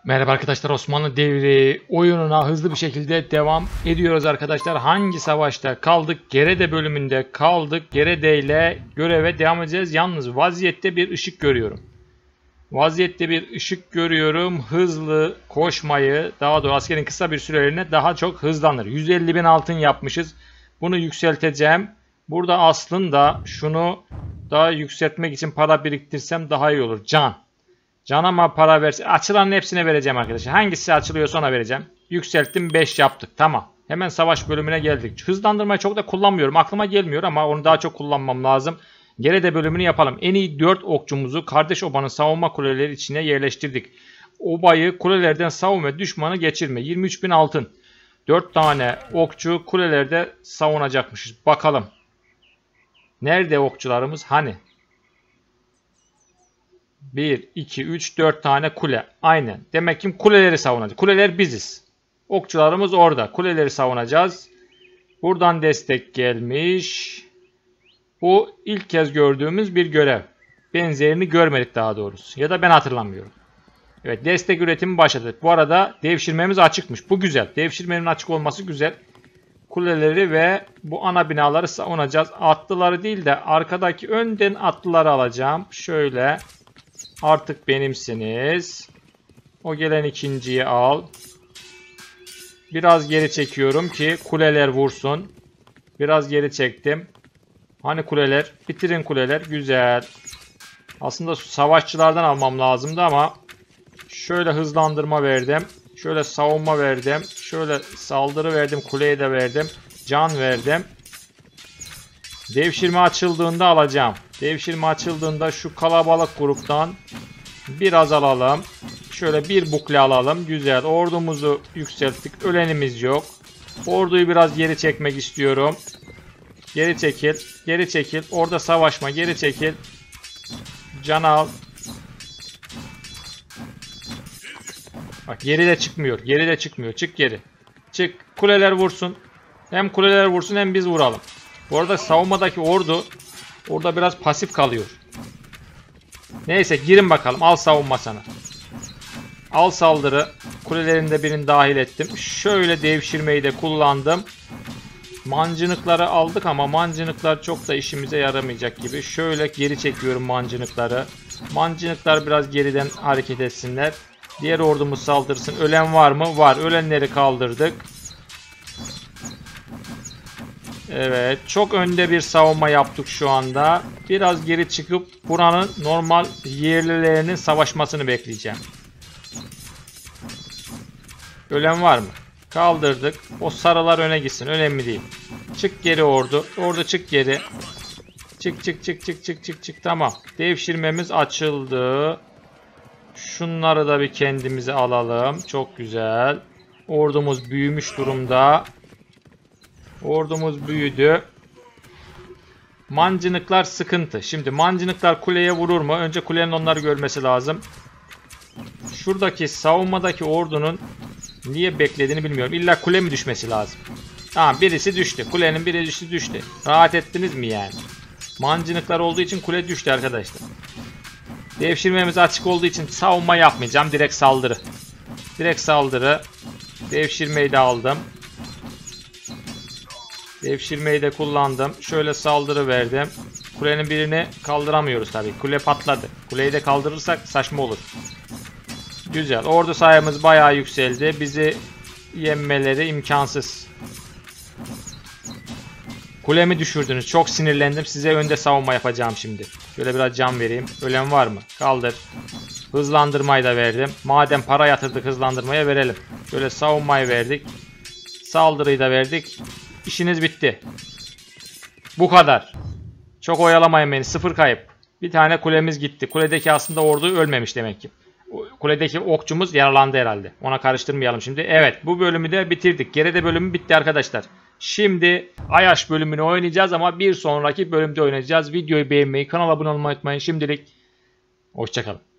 Merhaba arkadaşlar, Osmanlı Devri oyununa hızlı bir şekilde devam ediyoruz arkadaşlar. Hangi savaşta kaldık? Gerede bölümünde kaldık. Gerede ile göreve devam edeceğiz. Yalnız vaziyette bir ışık görüyorum. Hızlı koşmayı, daha doğrusu askerin kısa bir sürelerine daha çok hızlanır. 150.000 altın yapmışız. Bunu yükselteceğim. Burada aslında şunu daha yükseltmek için para biriktirsem daha iyi olur. Canama para verse. Açılanın hepsine vereceğim arkadaşlar. Hangisi açılıyorsa ona vereceğim. Yükselttim, 5 yaptık. Tamam. Hemen savaş bölümüne geldik. Hızlandırmayı çok da kullanmıyorum. Aklıma gelmiyor ama onu daha çok kullanmam lazım. Geride bölümünü yapalım. En iyi 4 okçumuzu kardeş obanın savunma kuleleri içine yerleştirdik. Obayı kulelerden savun ve düşmanı geçirme. 23.000 altın. 4 tane okçu kulelerde savunacakmışız. Bakalım. Nerede okçularımız? Hani? 1, 2, 3, 4 tane kule. Aynen. Demek ki kuleleri savunacağız. Kuleler biziz. Okçularımız orada. Kuleleri savunacağız. Buradan destek gelmiş. Bu ilk kez gördüğümüz bir görev. Benzerini görmedik daha doğrusu. Ya da ben hatırlamıyorum. Evet, destek üretimi başladı. Bu arada devşirmemiz açıkmış. Bu güzel. Devşirmenin açık olması güzel. Kuleleri ve bu ana binaları savunacağız. Atlıları değil de arkadaki önden atlıları alacağım. Şöyle. Artık benimsiniz. O gelen ikinciyi al. Biraz geri çekiyorum ki kuleler vursun. Biraz geri çektim. Hani kuleler? Bitirin kuleler. Güzel. Aslında savaşçılardan almam lazımdı ama şöyle hızlandırma verdim. Şöyle savunma verdim. Şöyle saldırı verdim. Kuleye de verdim. Can verdim. Devşirme açıldığında alacağım. Devşirme açıldığında şu kalabalık gruptan biraz alalım. Şöyle bir bukle alalım. Güzel. Ordumuzu yükselttik. Ölenimiz yok. Orduyu biraz geri çekmek istiyorum. Geri çekil. Geri çekil. Orada savaşma. Geri çekil. Can al. Bak, geri de çıkmıyor. Geri de çıkmıyor. Çık geri. Çık. Kuleler vursun. Hem kuleler vursun hem biz vuralım. Bu arada savunmadaki ordu orada biraz pasif kalıyor. Neyse, girin bakalım. Al savunma sana. Al saldırı. Kulelerinde birini dahil ettim. Şöyle devşirmeyi de kullandım. Mancınıkları aldık ama mancınıklar çok da işimize yaramayacak gibi. Şöyle geri çekiyorum mancınıkları. Mancınıklar biraz geriden hareket etsinler. Diğer ordumuz saldırsın. Ölen var mı? Var. Ölenleri kaldırdık. Evet. Çok önde bir savunma yaptık şu anda. Biraz geri çıkıp buranın normal yerlilerinin savaşmasını bekleyeceğim. Ölen var mı? Kaldırdık. O sarılar öne gitsin. Önemli değil. Çık geri ordu. Ordu çık geri. Çık. Tamam. Devşirmemiz açıldı. Şunları da bir kendimize alalım. Çok güzel. Ordumuz büyümüş durumda. Ordumuz büyüdü. Mancınıklar sıkıntı. Şimdi mancınıklar kuleye vurur mu? Önce kulenin onları görmesi lazım. Şuradaki savunmadaki ordunun niye beklediğini bilmiyorum. İlla kule mi düşmesi lazım? Tamam, birisi düştü. Kulenin birisi düştü. Rahat ettiniz mi yani? Mancınıklar olduğu için kule düştü arkadaşlar. Devşirmemiz açık olduğu için savunma yapmayacağım. Direkt saldırı. Direkt saldırı. Devşirmeyi de aldım. Devşirmeyi de kullandım. Şöyle saldırı verdim. Kulenin birini kaldıramıyoruz tabii. Kule patladı. Kuleyi de kaldırırsak saçma olur. Güzel. Ordu sayımız bayağı yükseldi. Bizi yenmeleri imkansız. Kulemi düşürdünüz. Çok sinirlendim. Size önde savunma yapacağım şimdi. Şöyle biraz can vereyim. Ölen var mı? Kaldır. Hızlandırmayı da verdim. Madem para yatırdık, hızlandırmaya verelim. Şöyle savunmayı verdik. Saldırıyı da verdik. İşiniz bitti. Bu kadar. Çok oyalamayın beni. 0 kayıp. Bir tane kulemiz gitti. Kuledeki aslında ordu ölmemiş demek ki. Kuledeki okçumuz yaralandı herhalde. Ona karıştırmayalım şimdi. Evet, bu bölümü de bitirdik. Geride bölümü bitti arkadaşlar. Şimdi Ayaş bölümünü oynayacağız ama bir sonraki bölümde oynayacağız. Videoyu beğenmeyi, kanala abone olmayı unutmayın. Şimdilik hoşça kalın.